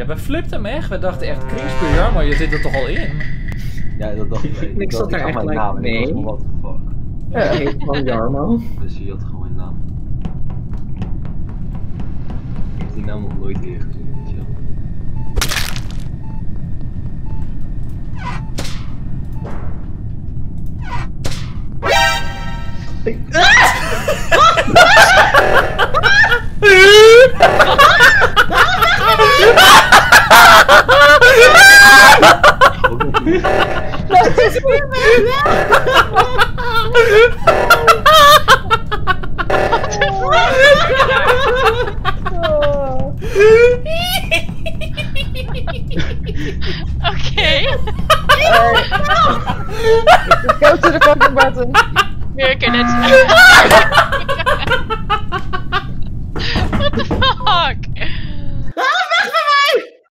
Ja, we flipten hem echt. We dachten echt, Kringspuur, ja, maar je zit er toch al in? Ja, dat dacht ik. Ik zat daar echt mijn like, naam en ik was nee. van what the fuck. Hij heet gewoon Jarmo. Dus je had gewoon mijn naam. Ik heb die naam nog nooit eerder gezien. Chill. Dat is weer Oké. Go to the fucking button. Weer een keer net.